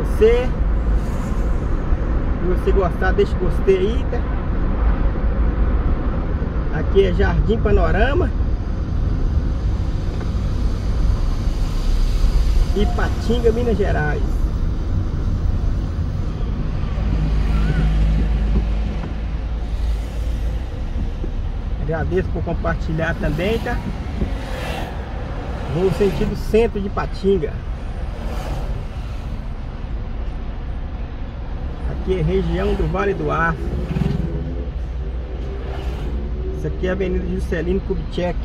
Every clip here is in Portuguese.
você. Se você gostar, deixa o gostei aí, tá? Aqui é Jardim Panorama, Ipatinga, Minas Gerais. Agradeço por compartilhar também, tá? Vou sentido centro de Ipatinga. Aqui é região do Vale do Aço. Isso aqui é a Avenida Juscelino Kubitschek.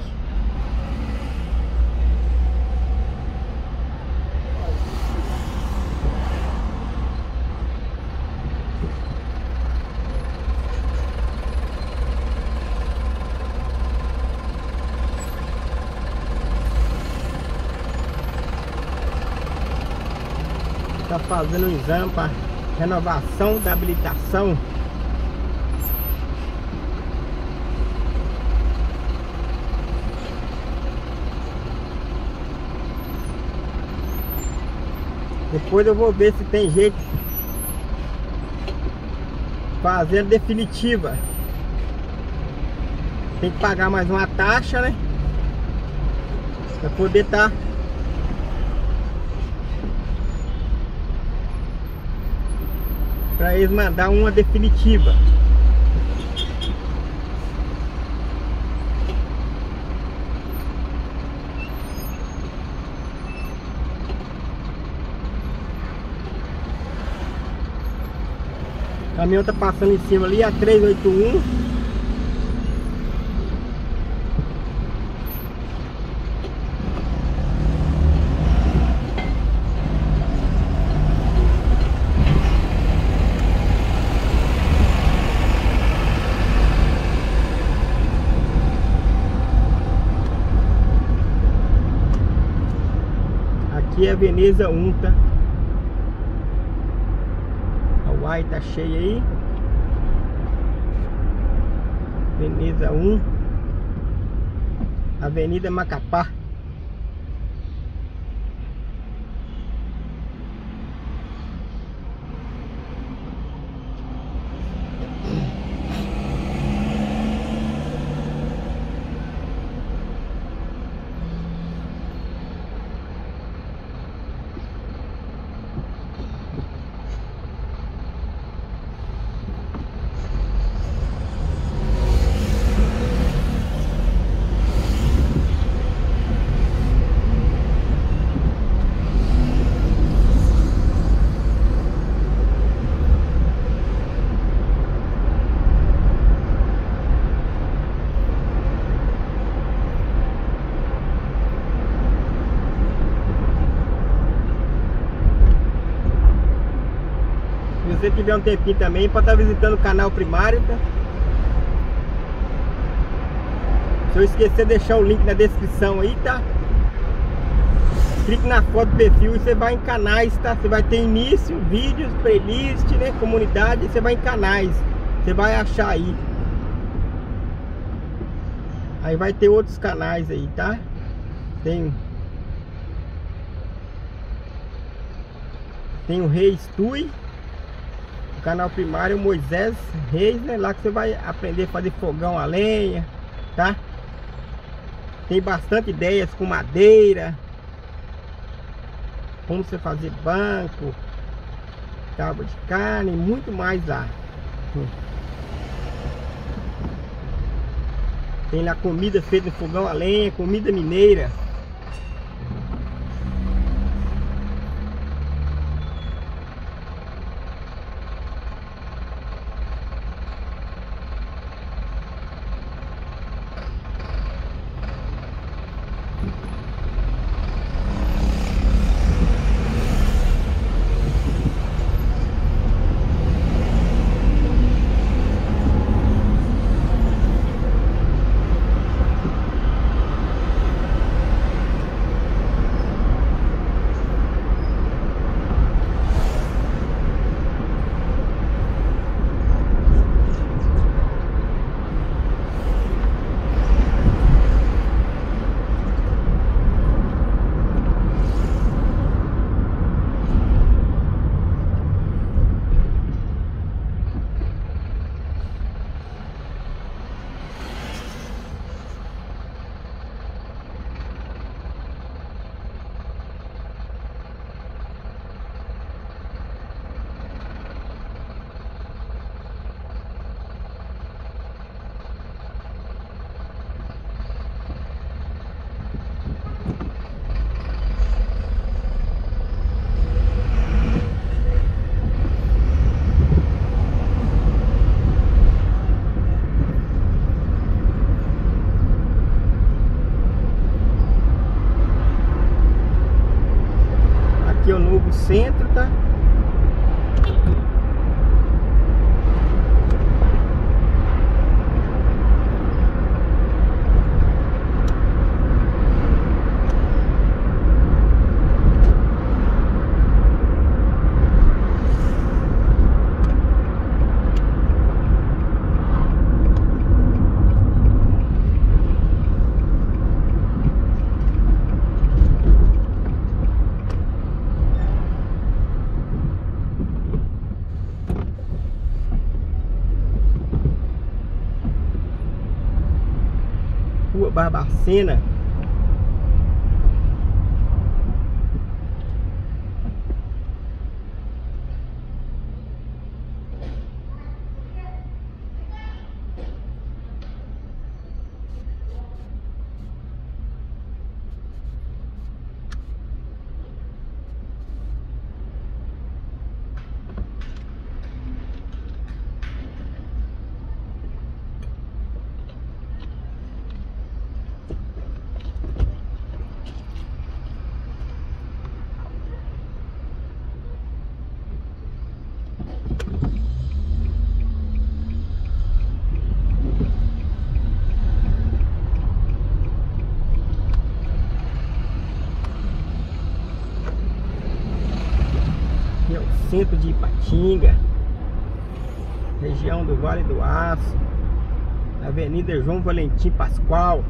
Está fazendo um exame para renovação da habilitação. Depois eu vou ver se tem jeito de fazer a definitiva. Tem que pagar mais uma taxa, né? Para poder estar para eles mandar uma definitiva. O caminhão tá passando em cima ali, a 381. Aqui é a Veneza 1, tá? A Uai tá cheia aí. Veneza 1, Avenida Macapá. Se você tiver um tempinho também, pode estar visitando o canal primário, tá? Se eu esquecer de deixar o link na descrição aí, tá? Clique na foto do perfil e você vai em canais, tá? Você vai ter início, vídeos, playlist, né? Comunidade, você vai em canais. Você vai achar aí. Aí vai ter outros canais aí, tá? Tem o Reis Tui. O canal primário Moisés Reis, né? Lá que você vai aprender a fazer fogão a lenha, tá? Tem bastante ideias com madeira, como você fazer banco, tábua de carne, muito mais lá. Tem lá comida feita em fogão a lenha, comida mineira. Rua Barbacena. Aqui é o centro de Ipatinga, região do Vale do Aço, Avenida João Valentim Pascoal.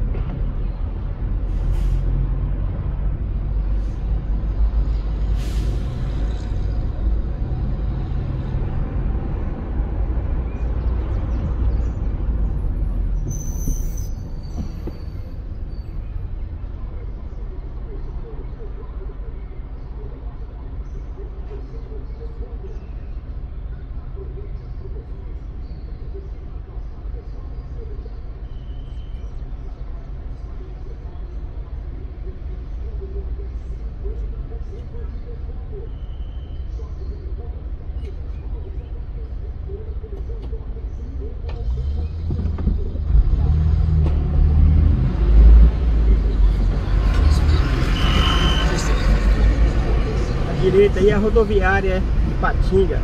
Direita aí a rodoviária de Ipatinga.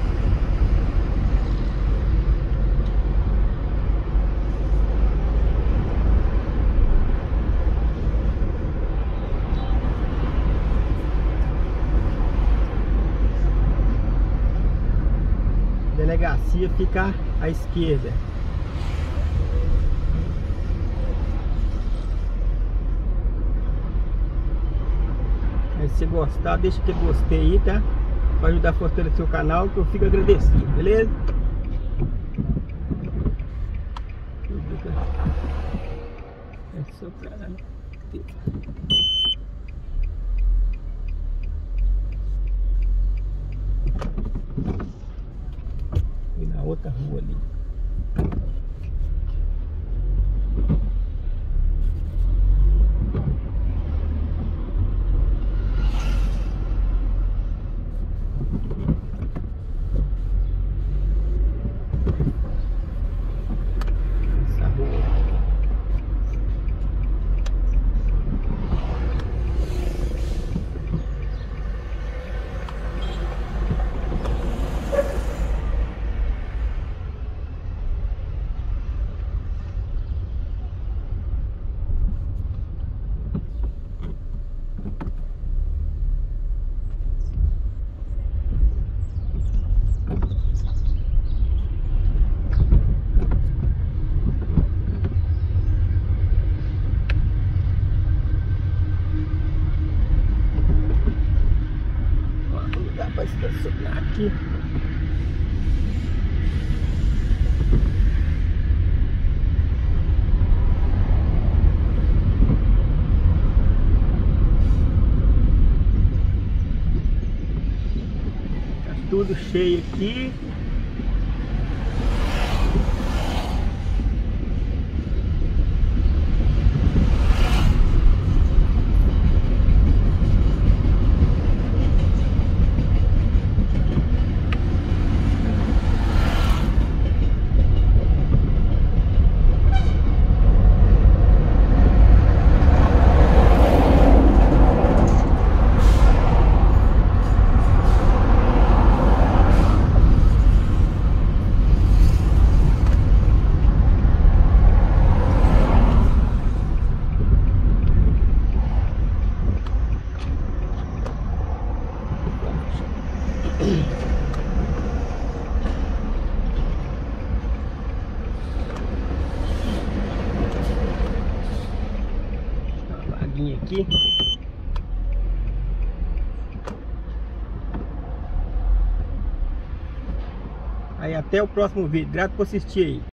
Delegacia fica à esquerda. Aí, se gostar, deixa aquele gostei aí, tá? Para ajudar a fortalecer o canal, que eu fico agradecido, beleza? É só pra... E na outra rua ali. Para estacionar aqui. Tá tudo cheio aqui. Aqui. Aí até o próximo vídeo. Grato por assistir aí.